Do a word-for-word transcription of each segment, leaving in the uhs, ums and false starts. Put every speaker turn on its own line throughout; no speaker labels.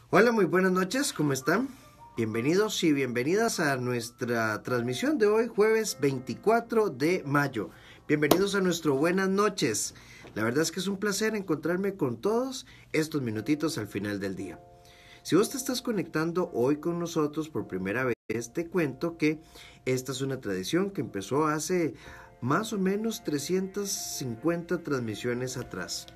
Hola, muy buenas noches, ¿cómo están? Bienvenidos y bienvenidas a nuestra transmisión de hoy, jueves veinticuatro de mayo. Bienvenidos a nuestro Buenas noches. La verdad es que es un placer encontrarme con todos estos minutitos al final del día. Si vos te estás conectando hoy con nosotros por primera vez, te cuento que esta es una tradición que empezó hace más o menos trescientas cincuenta transmisiones atrás.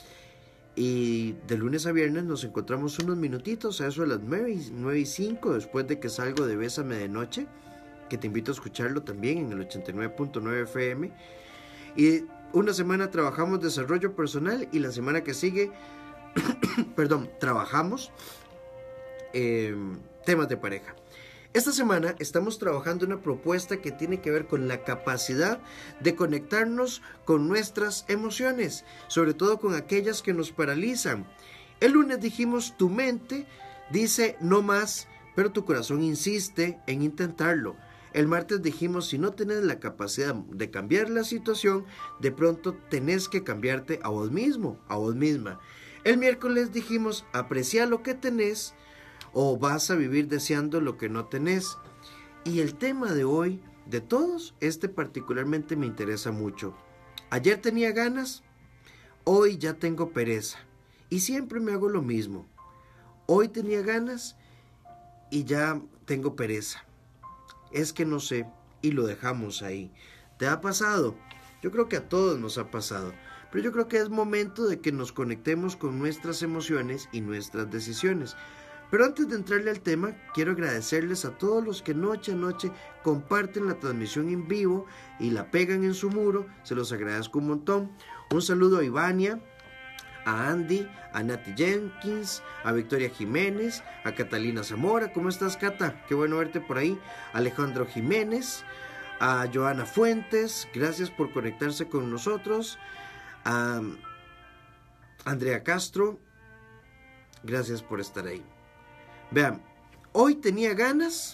Y de lunes a viernes nos encontramos unos minutitos a eso de las nueve y cinco después de que salgo de Bésame de Noche, que te invito a escucharlo también en el ochenta y nueve punto nueve F M. Y una semana trabajamos desarrollo personal y la semana que sigue, perdón, trabajamos eh, temas de pareja. Esta semana estamos trabajando una propuesta que tiene que ver con la capacidad de conectarnos con nuestras emociones, sobre todo con aquellas que nos paralizan. El lunes dijimos, tu mente dice no más, pero tu corazón insiste en intentarlo. El martes dijimos, si no tenés la capacidad de cambiar la situación, de pronto tenés que cambiarte a vos mismo, a vos misma. El miércoles dijimos, aprecia lo que tenés, o vas a vivir deseando lo que no tenés. Y el tema de hoy, de todos, este particularmente me interesa mucho. Ayer tenía ganas, hoy ya tengo pereza. Y siempre me hago lo mismo. Hoy tenía ganas y ya tengo pereza. Es que no sé, y lo dejamos ahí. ¿Te ha pasado? Yo creo que a todos nos ha pasado. Pero yo creo que es momento de que nos conectemos con nuestras emociones y nuestras decisiones. Pero antes de entrarle al tema, quiero agradecerles a todos los que noche a noche comparten la transmisión en vivo y la pegan en su muro. Se los agradezco un montón. Un saludo a Ivania, a Andy, a Nati Jenkins, a Victoria Jiménez, a Catalina Zamora. ¿Cómo estás, Cata? Qué bueno verte por ahí. Alejandro Jiménez, a Joana Fuentes, gracias por conectarse con nosotros. A Andrea Castro, gracias por estar ahí. Vean, hoy tenía ganas,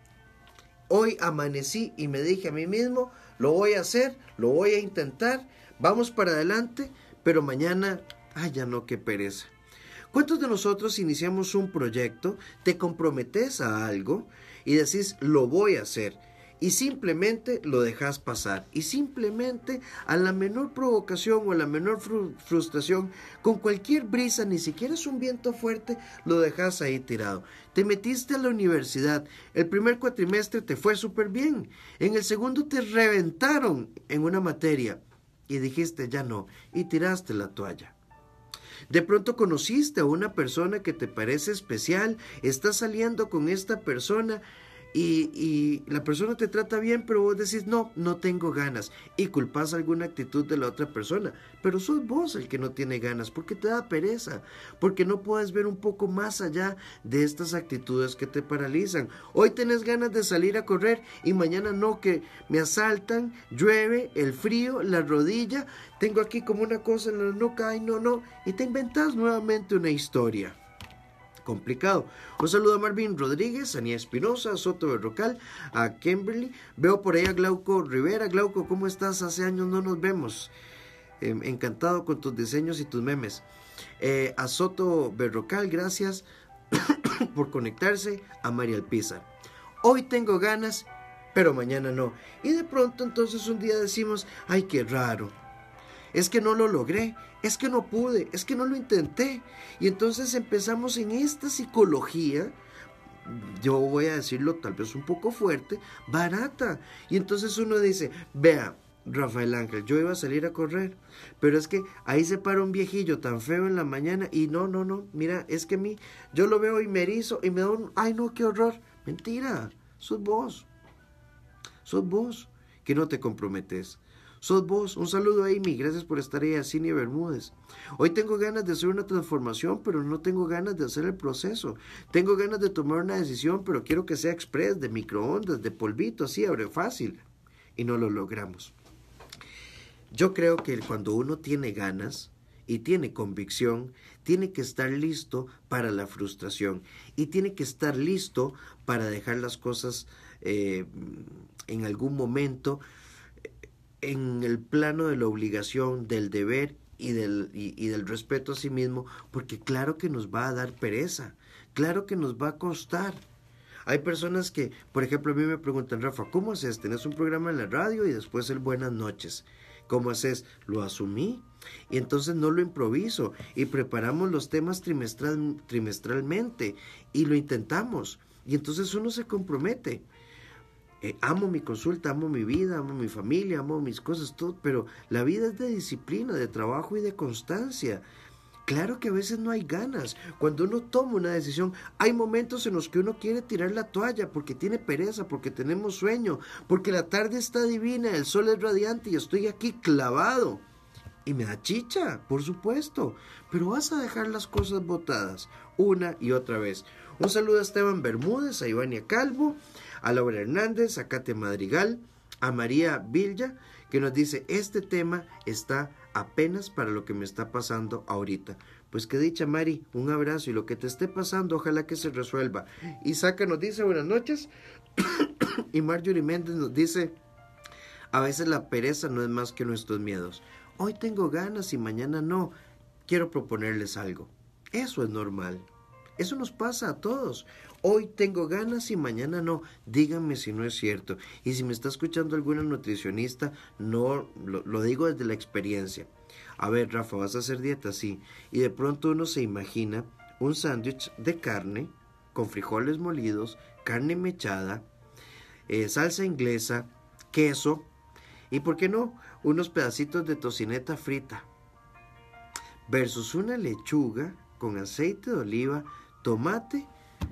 hoy amanecí y me dije a mí mismo, lo voy a hacer, lo voy a intentar, vamos para adelante, pero mañana, ay ya no, qué pereza. ¿Cuántos de nosotros iniciamos un proyecto, te comprometes a algo y decís, lo voy a hacer? Y simplemente lo dejas pasar. Y simplemente a la menor provocación o a la menor fru- frustración, con cualquier brisa, ni siquiera es un viento fuerte, lo dejas ahí tirado. Te metiste a la universidad. El primer cuatrimestre te fue súper bien. En el segundo te reventaron en una materia. Y dijiste ya no. Y tiraste la toalla. De pronto conociste a una persona que te parece especial. Estás saliendo con esta persona. Y, y la persona te trata bien, pero vos decís, no, no tengo ganas. Y culpas alguna actitud de la otra persona. Pero sos vos el que no tiene ganas, porque te da pereza. Porque no puedes ver un poco más allá de estas actitudes que te paralizan. Hoy tenés ganas de salir a correr y mañana no, que me asaltan, llueve, el frío, la rodilla. Tengo aquí como una cosa en la nuca, ay, no, no. Y te inventás nuevamente una historia. Complicado. Un saludo a Marvin Rodríguez, a Ania Espinosa, a Soto Berrocal, a Kimberly. Veo por ahí a Glauco Rivera. Glauco, ¿cómo estás? Hace años no nos vemos. Eh, encantado con tus diseños y tus memes. Eh, a Soto Berrocal, gracias por conectarse. A María Alpizar. Hoy tengo ganas, pero mañana no. Y de pronto entonces un día decimos, ay, qué raro. Es que no lo logré, es que no pude, es que no lo intenté. Y entonces empezamos en esta psicología, yo voy a decirlo tal vez un poco fuerte, barata. Y entonces uno dice, vea, Rafael Ángel, yo iba a salir a correr, pero es que ahí se para un viejillo tan feo en la mañana y no, no, no, mira, es que a mí, yo lo veo y me erizo y me da un, ay no, qué horror. Mentira, sos vos, sos vos que no te comprometes. Sos vos. Un saludo a Amy, gracias por estar ahí, a Cinia Bermúdez. Hoy tengo ganas de hacer una transformación, pero no tengo ganas de hacer el proceso. Tengo ganas de tomar una decisión, pero quiero que sea express, de microondas, de polvito, así, abre fácil. Y no lo logramos. Yo creo que cuando uno tiene ganas y tiene convicción, tiene que estar listo para la frustración y tiene que estar listo para dejar las cosas eh, en algún momento en el plano de la obligación, del deber y del, y, y del respeto a sí mismo, porque claro que nos va a dar pereza, claro que nos va a costar. Hay personas que, por ejemplo, a mí me preguntan, Rafa, ¿cómo haces? Tenés un programa en la radio y después el Buenas noches. ¿Cómo haces? Lo asumí y entonces no lo improviso y preparamos los temas trimestral, trimestralmente y lo intentamos y entonces uno se compromete. Eh, amo mi consulta, amo mi vida, amo mi familia, amo mis cosas, todo, pero la vida es de disciplina, de trabajo y de constancia. Claro que a veces no hay ganas. Cuando uno toma una decisión, hay momentos en los que uno quiere tirar la toalla porque tiene pereza, porque tenemos sueño, porque la tarde está divina, el sol es radiante y estoy aquí clavado. Y me da chicha, por supuesto, pero vas a dejar las cosas botadas una y otra vez. Un saludo a Esteban Bermúdez, a Ivania Calvo, a Laura Hernández, a Kate Madrigal, a María Villa, que nos dice, este tema está apenas para lo que me está pasando ahorita. Pues qué dicha, Mari, un abrazo y lo que te esté pasando, ojalá que se resuelva. Isaac nos dice buenas noches y Marjorie Méndez nos dice, a veces la pereza no es más que nuestros miedos. Hoy tengo ganas y mañana no. Quiero proponerles algo. Eso es normal. Eso nos pasa a todos. Hoy tengo ganas y mañana no. Díganme si no es cierto. Y si me está escuchando alguna nutricionista, no lo, lo digo desde la experiencia. A ver, Rafa, ¿vas a hacer dieta? Sí. Y de pronto uno se imagina un sándwich de carne con frijoles molidos, carne mechada, eh, salsa inglesa, queso y, ¿por qué no?, unos pedacitos de tocineta frita versus una lechuga con aceite de oliva, tomate.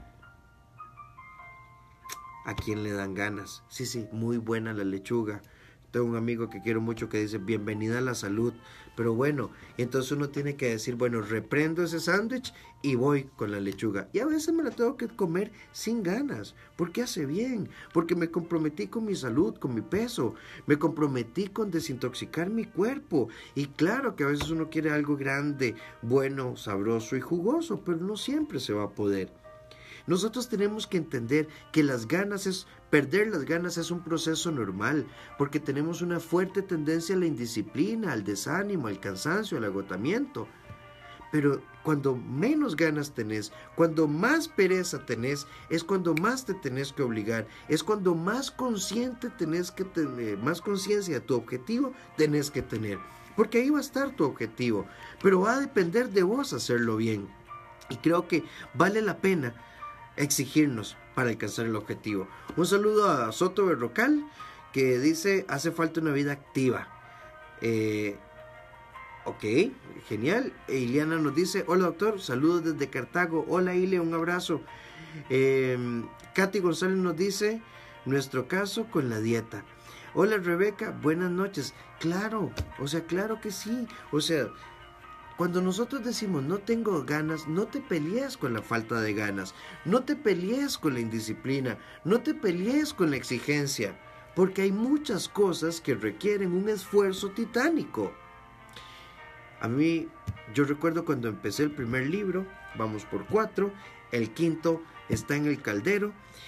¿A quién le dan ganas? Sí, sí, muy buena la lechuga. Tengo un amigo que quiero mucho que dice, bienvenida a la salud. Pero bueno, entonces uno tiene que decir, bueno, reprendo ese sándwich y voy con la lechuga. Y a veces me la tengo que comer sin ganas, porque hace bien, porque me comprometí con mi salud, con mi peso, me comprometí con desintoxicar mi cuerpo. Y claro que a veces uno quiere algo grande, bueno, sabroso y jugoso, pero no siempre se va a poder. Nosotros tenemos que entender que las ganas es, perder las ganas es un proceso normal, porque tenemos una fuerte tendencia a la indisciplina, al desánimo, al cansancio, al agotamiento. Pero cuando menos ganas tenés, cuando más pereza tenés, es cuando más te tenés que obligar, es cuando más consciente tenés que tener, más conciencia de tu objetivo tenés que tener, porque ahí va a estar tu objetivo, pero va a depender de vos hacerlo bien. Y creo que vale la pena exigirnos para alcanzar el objetivo. Un saludo a Soto Berrocal, que dice, hace falta una vida activa. Eh, ok, genial. E Iliana nos dice, hola doctor, saludos desde Cartago. Hola Ile, un abrazo. Eh, Katy González nos dice, nuestro caso con la dieta. Hola Rebeca, buenas noches. Claro, o sea, claro que sí. O sea, cuando nosotros decimos no tengo ganas, no te pelees con la falta de ganas, no te pelees con la indisciplina, no te pelees con la exigencia, porque hay muchas cosas que requieren un esfuerzo titánico. A mí, yo recuerdo cuando empecé el primer libro, vamos por cuatro, el quinto está en el caldero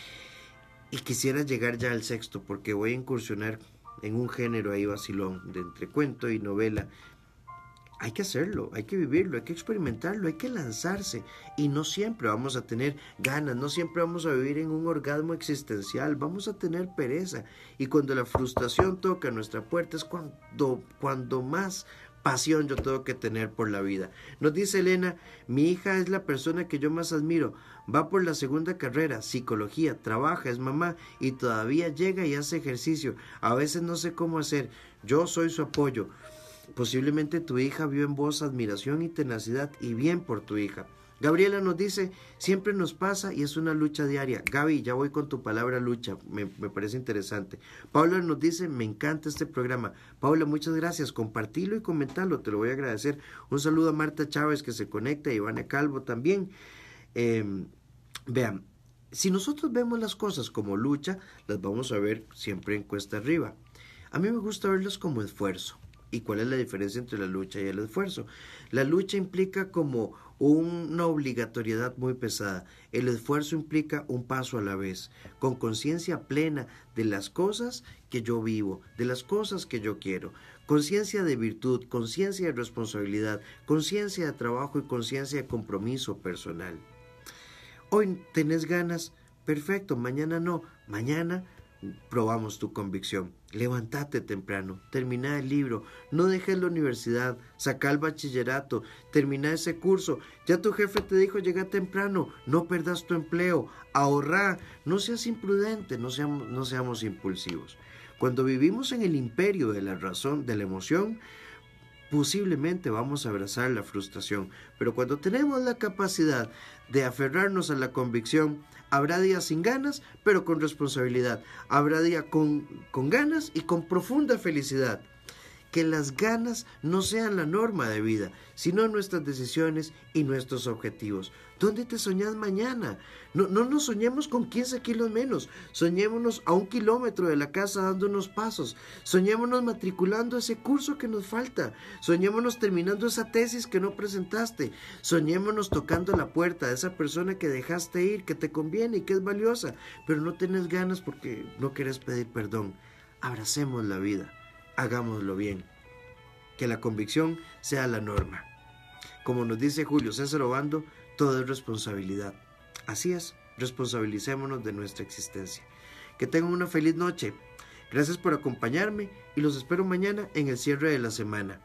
y quisiera llegar ya al sexto porque voy a incursionar en un género ahí vacilón de entre cuento y novela. Hay que hacerlo, hay que vivirlo, hay que experimentarlo, hay que lanzarse. Y no siempre vamos a tener ganas, no siempre vamos a vivir en un orgasmo existencial, vamos a tener pereza. Y cuando la frustración toca nuestra puerta es cuando, cuando más pasión yo tengo que tener por la vida. Nos dice Elena, mi hija es la persona que yo más admiro, va por la segunda carrera, psicología, trabaja, es mamá y todavía llega y hace ejercicio. A veces no sé cómo hacer, yo soy su apoyo. Posiblemente tu hija vio en vos admiración y tenacidad y bien por tu hija. Gabriela nos dice, siempre nos pasa y es una lucha diaria. Gaby, ya voy con tu palabra lucha, me, me parece interesante. Paula nos dice, me encanta este programa. Paula, muchas gracias, compartilo y comentarlo, te lo voy a agradecer. Un saludo a Marta Chávez que se conecta, a Ivana Calvo también. Eh, vean, si nosotros vemos las cosas como lucha, las vamos a ver siempre en cuesta arriba. A mí me gusta verlas como esfuerzo. ¿Y cuál es la diferencia entre la lucha y el esfuerzo? La lucha implica como una obligatoriedad muy pesada. El esfuerzo implica un paso a la vez, con conciencia plena de las cosas que yo vivo, de las cosas que yo quiero. Conciencia de virtud, conciencia de responsabilidad, conciencia de trabajo y conciencia de compromiso personal. Hoy tenés ganas, perfecto, mañana no, mañana probamos tu convicción. Levántate temprano, termina el libro, no dejes la universidad, saca el bachillerato, termina ese curso. Ya tu jefe te dijo llega temprano, no perdas tu empleo, ahorra, no seas imprudente, no seamos, no seamos impulsivos. Cuando vivimos en el imperio de la razón, de la emoción, posiblemente vamos a abrazar la frustración, pero cuando tenemos la capacidad de aferrarnos a la convicción, habrá días sin ganas, pero con responsabilidad. Habrá días con, con ganas y con profunda felicidad. Que las ganas no sean la norma de vida, sino nuestras decisiones y nuestros objetivos. ¿Dónde te soñás mañana? No, no nos soñemos con quince kilos menos. Soñémonos a un kilómetro de la casa dando unos pasos. Soñémonos matriculando ese curso que nos falta. Soñémonos terminando esa tesis que no presentaste. Soñémonos tocando la puerta de esa persona que dejaste ir, que te conviene y que es valiosa, pero no tenés ganas porque no querés pedir perdón. Abracemos la vida. Hagámoslo bien, que la convicción sea la norma. Como nos dice Julio César Obando, todo es responsabilidad. Así es, responsabilicémonos de nuestra existencia. Que tengan una feliz noche. Gracias por acompañarme y los espero mañana en el cierre de la semana.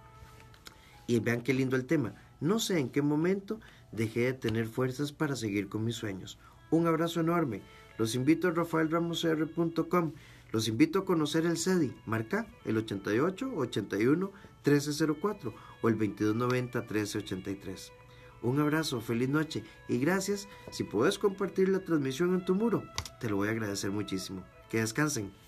Y vean qué lindo el tema. No sé en qué momento dejé de tener fuerzas para seguir con mis sueños. Un abrazo enorme. Los invito a rafael ramos r punto com. Los invito a conocer el C E D I. Marca el ochenta y ocho, ochenta y uno, trece cero cuatro o el veintidós noventa, trece ochenta y tres. Un abrazo, feliz noche y gracias. Si puedes compartir la transmisión en tu muro, te lo voy a agradecer muchísimo. Que descansen.